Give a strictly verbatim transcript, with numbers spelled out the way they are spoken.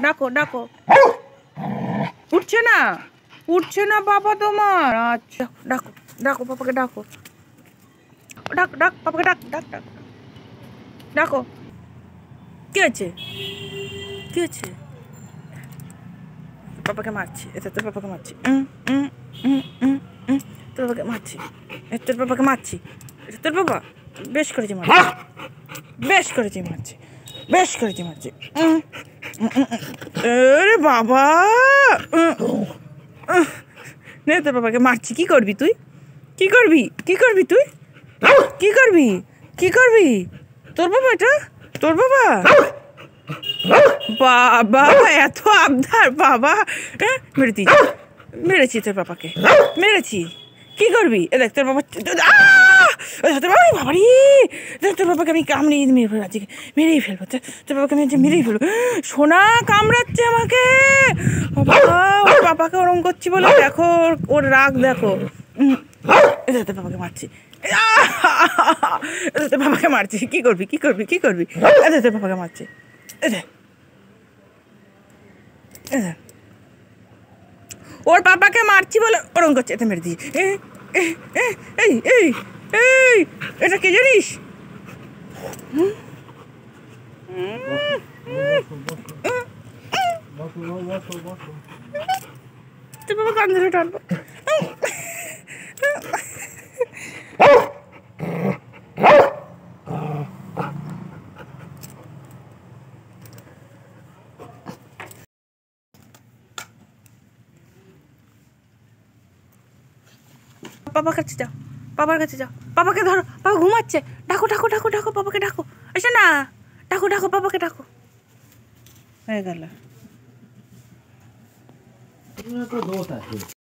ডাকো ডাকো। উঠছে না, উঠছে না বাবা তোমার। আচ্ছা ডাকো ডাকো পাপাকে ডাকো, ডাক ডাক পাপাকে ডাক ডাক ডাক ডাকো। কি হয়েছে, কি হয়েছে? পাপাকে মারছি, এটা তোর পাপাকে মারছি, তোর বাবাকে মারছি, তোর পাপাকে মারছি, তোর বাবা বেশ করেছি মারছি, বেশ করেছি মারছি, বেশ করেছি মারছি। আরে বাবা নে, তোর বাবাকে মারছি। কি করবি তুই, কি করবি, কি করবি তুই, কি করবি, কি করবি? তোর বাবা এটা, তোর বাবা, বাবা এত আবদার বাবা। মেরে দিয়েছি, মেরেছি তোর বাবাকে, মেরেছি। কি করবি? এ দেখ তোর বাবা, তোর বাবা বাবারি, তোর বাবাকে আমি কামড়ে মেরে ফেলবো, আজকে মেরেই ফেলবো, তোর বাবাকে আমি আজকে মেরেই ফেলবো। সোনা কামড়াচ্ছে আমাকে বাবা, ওর বাবাকে ওরম করছি বলে দেখো ওর রাগ দেখো। এটা তোর বাবাকে মারছি, তোর বাবাকে মারছি। কি করবি, কি করবি, কি করবি? এটা তোর বাবাকে মারছি, এটা ওর পাপাকে মারছি বলে ওরম করছে, এটা মেরে দিয়ে। এই এই এই এটা কে জানিস? তোর বাবা কান ধরে টানবো। পাপার কাছে যাও, পাপার কাছে যাও, পাপাকে ধরো, পাপা ঘুমাচ্ছে। ডাকো ডাকো ডাকো ডাকো পাপাকে ডাকো, এসো না, ডাকো ডাকো পাপাকে ডাকো। হয়ে গেল।